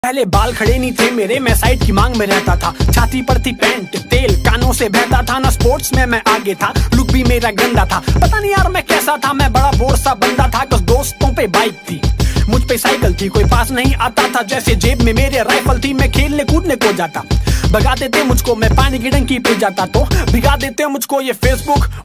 पहले बाल खड़े नहीं थे मेरे, मैं साइड की मांग में रहता था। छाती पर थी पैंट, तेल कानों से बहता था। ना स्पोर्ट्स में मैं आगे था, लुक भी मेरा गंदा था। पता नहीं यार मैं कैसा था, मैं बड़ा बोर सा बंदा था। कुछ दोस्तों पे बाइक थी, मुझ पे साइकिल थी, कोई पास नहीं आता था। जैसे जेब में मेरे राइफल थी, मैं खेलने कूदने को जाता। भगा देते मुझको, मैं पानी की टंकी पे जाता तो भिगा देते मुझको ये फेसबुक